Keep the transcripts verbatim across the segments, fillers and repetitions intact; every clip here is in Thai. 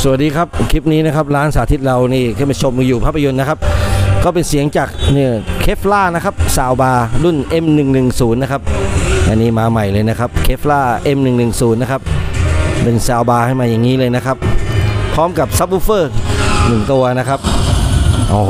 สวัสดีครับคลิปนี้นะครับร้านสาธิตเรานี่ขึ้นมาชมอยู่ภาพยนตร์นะครับก็เป็นเสียงจากเนี่ยเคฟล่านะครับซาวบาร์รุ่น เอ็ม หนึ่ง หนึ่ง ศูนย์ นะครับอันนี้มาใหม่เลยนะครับเคฟล่า เอ็ม หนึ่ง หนึ่ง ศูนย์ นะครับเป็นซาวบาร์ให้มาอย่างนี้เลยนะครับพร้อมกับซับวูฟเฟอร์หนึ่งตัวนะครับโอ้โห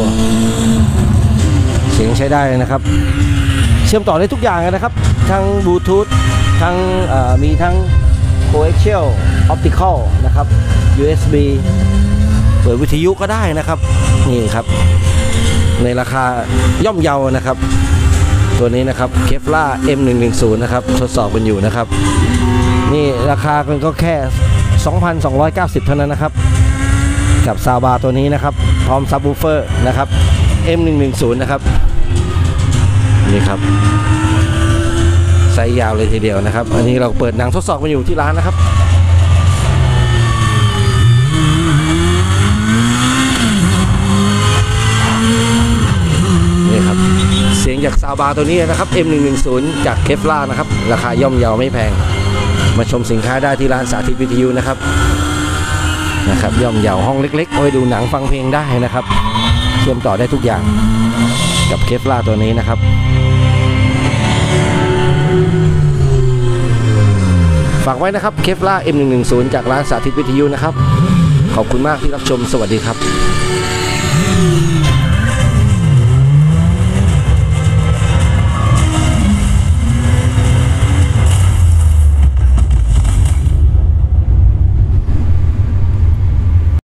เสียงใช้ได้เลยนะครับเชื่อมต่อได้ทุกอย่างนะครับทั้งบลูทูธทั้งมีทั้งCoaxial Optical นะครับ ยู เอส บี เปิดวิทยุก็ได้นะครับนี่ครับในราคาย่อมเยานะครับตัวนี้นะครับ Kevlar เอ็ม หนึ่ง หนึ่ง ศูนย์ นะครับทดสอบกันอยู่นะครับนี่ราคามันก็แค่ สองพันสองร้อยเก้าสิบ เท่านั้นนะครับกับซาวบาร์ตัวนี้นะครับพร้อมซับวูฟเฟอร์นะครับ เอ็ม หนึ่ง หนึ่ง ศูนย์ นะครับนี่ครับไซส์ยาวเลยทีเดียวนะครับอันนี้เราเปิดหนังทดสอบมาอยู่ที่ร้านนะครับนี่ครับเสียงจากซาวบาร์ตัวนี้นะครับ เอ็ม หนึ่ง หนึ่ง ศูนย์ จากเคฟล่านะครับราคาย่อมเยาไม่แพงมาชมสินค้าได้ที่ร้านสาธิตวิทยุนะครับนะครับย่อมเยาห้องเล็กๆเอาไว้ดูหนังฟังเพลงได้นะครับเชื่อมต่อได้ทุกอย่างกับเคฟล่าตัวนี้นะครับฝากไว้นะครับเคฟล่า เอ็ม หนึ่ง หนึ่ง ศูนย์ จากร้านสาธิตวิทยุนะครับขอบคุณมากที่รับชมสวัสดีครับ